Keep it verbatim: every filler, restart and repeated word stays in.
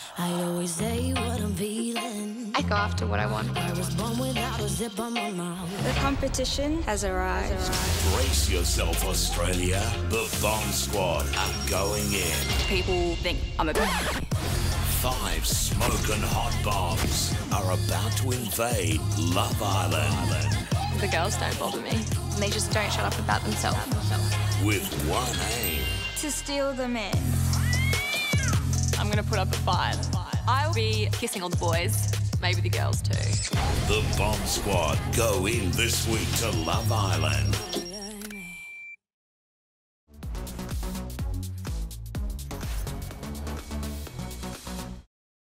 I always say what I'm feeling. I go after what I want. I was born without a zip on my mouth. The competition has arrived. Brace yourself, Australia. The Bomb Squad are going in. People think I'm a Five smoking hot bombs are about to invade Love Island. The girls don't bother me. They just don't shut up about themselves. With one aim. To steal the men. I'm going to put up a fight. I'll be kissing all the boys, maybe the girls too. The Bomb Squad go in this week to Love Island.